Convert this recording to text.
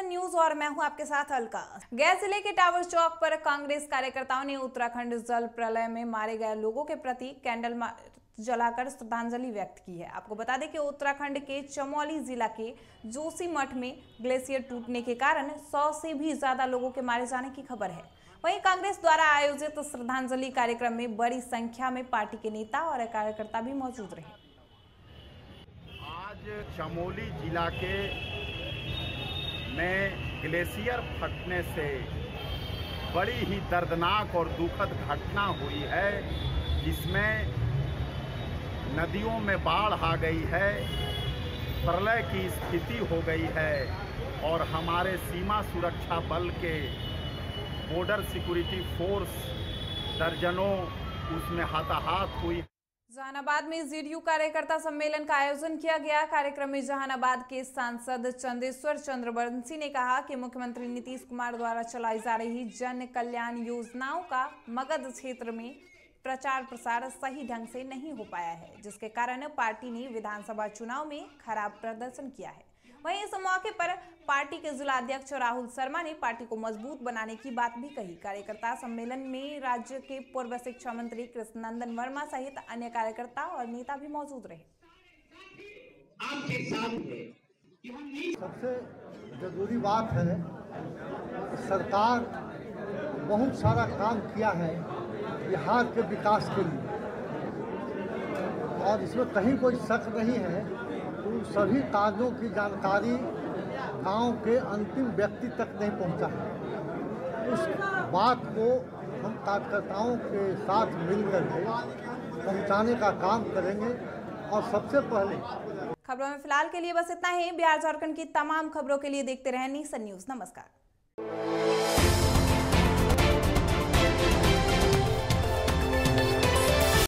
Neeson news और मैं हूं आपके साथ अलका। गया जिले के टावर चौक पर कांग्रेस कार्यकर्ताओं ने उत्तराखंड जल प्रलय में मारे गए लोगों के प्रति कैंडल जलाकर श्रद्धांजलि व्यक्त की है। आपको बता दें कि उत्तराखंड के चमोली जिला के जोशीमठ में ग्लेशियर टूटने के कारण 100 से भी ज्यादा लोगों के मारे जाने की खबर है। वहीं कांग्रेस द्वारा आयोजित श्रद्धांजलि कार्यक्रम में बड़ी संख्या में पार्टी के नेता और कार्यकर्ता भी मौजूद रहे। आज चमोली जिला के में ग्लेशियर फटने से बड़ी ही दर्दनाक और दुखद घटना हुई है, जिसमें नदियों में बाढ़ आ गई है, प्रलय की स्थिति हो गई है और हमारे सीमा सुरक्षा बल के बॉर्डर सिक्योरिटी फोर्स दर्जनों उसमें हताहत हुई। जहानाबाद में जेडीयू कार्यकर्ता सम्मेलन का आयोजन किया गया। कार्यक्रम में जहानाबाद के सांसद चंदेश्वर चंद्रवंशी ने कहा कि मुख्यमंत्री नीतीश कुमार द्वारा चलाई जा रही जन कल्याण योजनाओं का मगध क्षेत्र में प्रचार प्रसार सही ढंग से नहीं हो पाया है, जिसके कारण पार्टी ने विधानसभा चुनाव में खराब प्रदर्शन किया है। वहीं इस मौके पर पार्टी के जिला अध्यक्ष राहुल शर्मा ने पार्टी को मजबूत बनाने की बात भी कही। कार्यकर्ता सम्मेलन में राज्य के पूर्व शिक्षा मंत्री कृष्णनंदन वर्मा सहित अन्य कार्यकर्ता और नेता भी मौजूद रहे। सबसे जरूरी बात है कि सरकार बहुत सारा काम किया है बिहार के विकास के लिए, और इसमें कहीं कोई शक नहीं है। उन सभी कार्यों की जानकारी गांव के अंतिम व्यक्ति तक नहीं पहुंचा है। उस बात को हम कार्यकर्ताओं के साथ मिलकर के पहुंचाने का काम करेंगे। और सबसे पहले खबरों में फिलहाल के लिए बस इतना ही। बिहार झारखंड की तमाम खबरों के लिए देखते रहें नीसन न्यूज। नमस्कार।